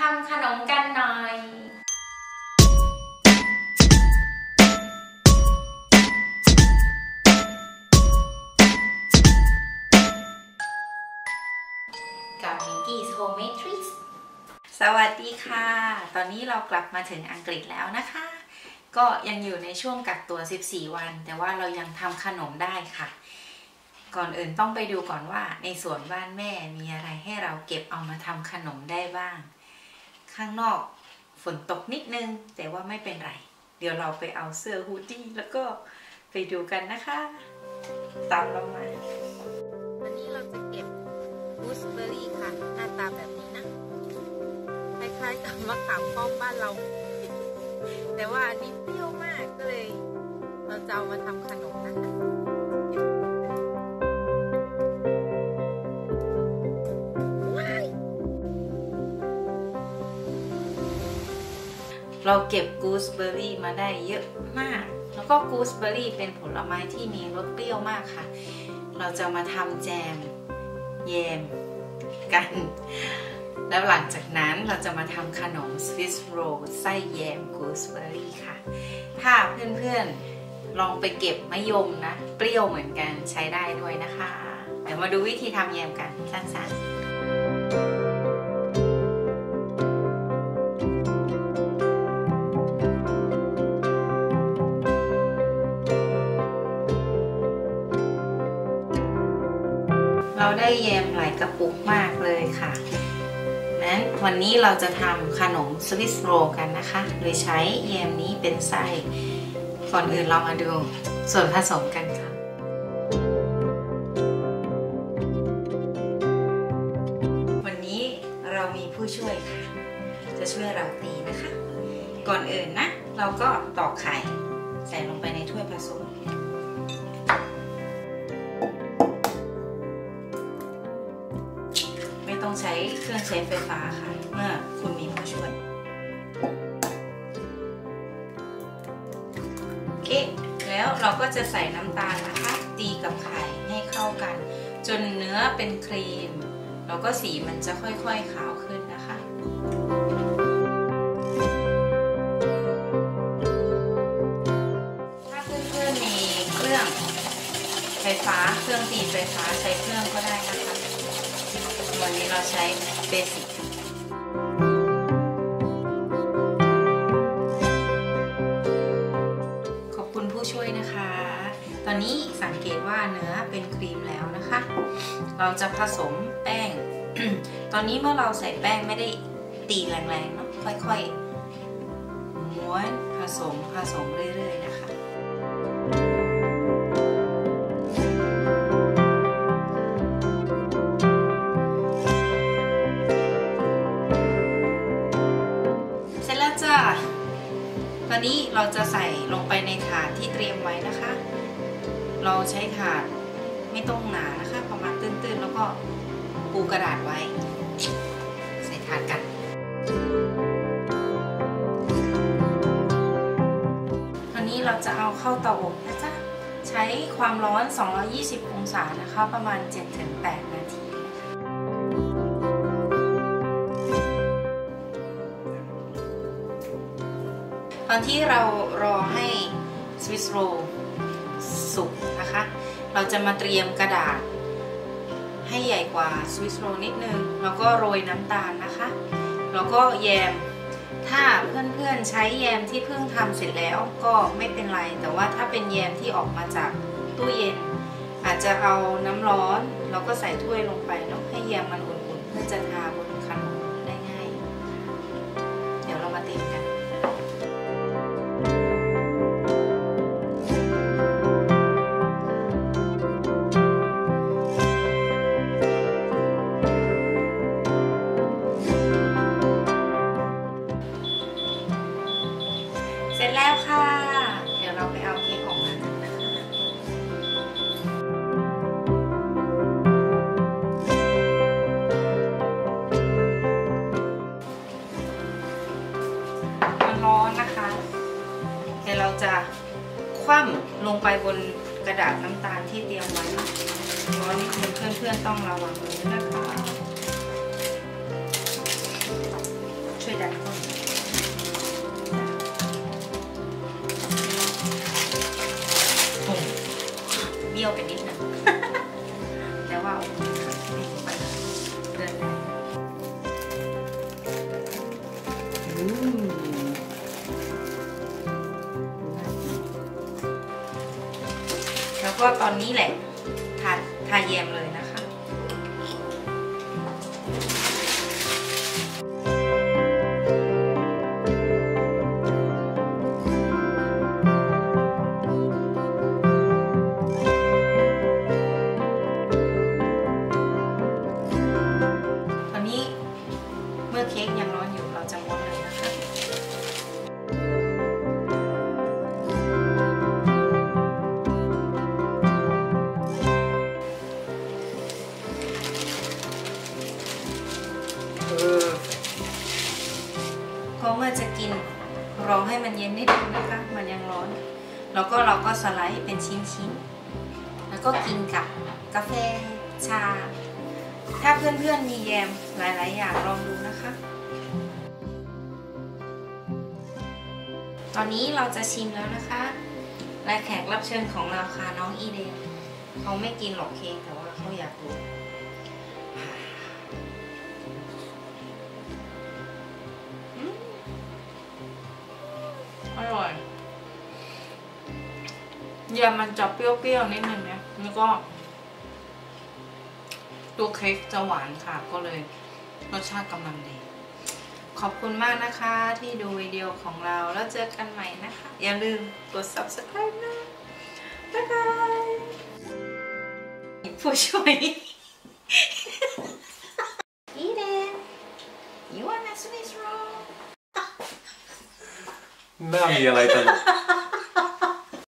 ำขนมกันหน่อยกับมิงกี้โฮมเมดทริคสวัสดีค่ะตอนนี้เรากลับมาถึงอังกฤษแล้วนะคะก็ยังอยู่ในช่วงกักตัว14วันแต่ว่าเรายังทำขนมได้ค่ะก่อนอื่นต้องไปดูก่อนว่าในสวนบ้านแม่มีอะไรให้เราเก็บเอามาทำขนมได้บ้างข้างนอกฝนตกนิดนึงแต่ว่าไม่เป็นไรเดี๋ยวเราไปเอาเสื้อฮูดดี้แล้วก็ไปดูกันนะคะตามเรามาวันนี้เราจะเก็บกูสเบอร์รี่ค่ะหน้าตาแบบนี้นะคล้ายๆกับมะขามป้อมบ้านเราแต่ว่าอันนี้เปรี้ยวมากก็เลยเราจะเอามาทำขนมนะคะเราเก็บกูสเบอร์รี่มาได้เยอะมากแล้วก็กูสเบอร์รี่เป็นผลไม้ที่มีรสเปรี้ยวมากค่ะเราจะมาทำแจมแยมกันแล้วหลังจากนั้นเราจะมาทำขนมสวิสโรลไส้แยมกูสเบอร์รี่ค่ะถ้าเพื่อนๆลองไปเก็บมะยมนะเปรี้ยวเหมือนกันใช้ได้ด้วยนะคะเดี๋ยวมาดูวิธีทำแยมกันสั้นๆเราได้แยมหลายกระปุกมากเลยค่ะนั้นวันนี้เราจะทำขนมสวิสโรลกันนะคะโดยใช้แยมนี้เป็นไส้ก่อนอื่นเรามาดูส่วนผสมกันค่ะวันนี้เรามีผู้ช่วยค่ะจะช่วยเราตีนะคะก่อนอื่นนะเราก็ตอกไข่ใส่ลงไปในถ้วยผสมต้องใช้เครื่องใช้ไฟฟ้าค่ะเมื่อคุณมีผู้ช่วยโอเคแล้วเราก็จะใส่น้ำตาลนะคะตีกับไข่ให้เข้ากันจนเนื้อเป็นครีมแล้วก็สีมันจะค่อยๆขาวขึ้นนะคะถ้าเพื่อนๆมีเครื่องไฟฟ้าเครื่องตีไฟฟ้าใช้เครื่องก็ได้นะคะวันนี้เราใช้เบสิกขอบคุณผู้ช่วยนะคะตอนนี้สังเกตว่าเนื้อเป็นครีมแล้วนะคะเราจะผสมแป้ง ตอนนี้เมื่อเราใส่แป้งไม่ได้ตีแรงๆเนาะค่อยๆม้วนผสมเรื่อยๆนะคะตอนนี้เราจะใส่ลงไปในถาดที่เตรียมไว้นะคะเราใช้ถาดไม่ต้องหนานะคะประมาณตื้นๆแล้วก็ปูกระดาษไว้ใส่ถาดกันตอนนี้เราจะเอาเข้าเตาอบนะจ๊ะใช้ความร้อน220องศานะคะประมาณ 7-8 นาทีตอนที่เรารอให้สวิสโรลสุกนะคะเราจะมาเตรียมกระดาษให้ใหญ่กว่าสวิสโรลนิดนึงแล้วก็โรยน้ำตาลนะคะแล้วก็แยมถ้าเพื่อนๆใช้แยมที่เพิ่งทำเสร็จแล้วก็ไม่เป็นไรแต่ว่าถ้าเป็นแยมที่ออกมาจากตู้เย็นอาจจะเอาน้ำร้อนแล้วก็ใส่ถ้วยลงไปแล้วให้แยมมันอุ่นๆเพื่อจะทาบนขนมได้ง่ายเดี๋ยวเรามาเตรียมกันเสร็จแล้วค่ะเดี๋ยวเราไปเอาเค้กออกมากันนะคะมันร้อนนะคะเดี๋ยวเราจะคว่ำลงไปบนกระดาษน้ำตาลที่เตรียมไว้ร้อนนี่เพื่อนๆต้องระวังมือนะคะโอเคดันก้นเบี้ยวไปนิดนึงแต่ว่าดีไปเดินได้แล้วก็ตอนนี้แหละทาแยมเลยนะคะเมื่อเค้กยังร้อนอยู่เราจะม้วนเลยนะคะก็เมื่อจะกินรอให้มันเย็นนิดนึงนะคะมันยังร้อนแล้วก็เราก็สไลด์เป็นชิ้นๆแล้วก็กินกับกาแฟชาถ้าเพื่อนๆมีแยมหลายๆอย่างลองดูนะคะตอนนี้เราจะชิมแล้วนะคะและแขกรับเชิญของเราค่ะน้องอีเดนเขาไม่กินหรอกเค้กแต่ว่าเขาอยากรู้อร่อยแยมมันจะเปรี้ยวๆนิดนึงนะแล้วก็ตัวเค้กจะหวานค่ะก็เลยรสชาติกำลังดีขอบคุณมากนะคะที่ดูวิดีโอของเราแล้วเจอกันใหม่นะคะอย่าลืมกด subscribe นะบ๊ายบายผู้ช่วยอีเดน you wanna Swiss roll น่ามีอะไรตลก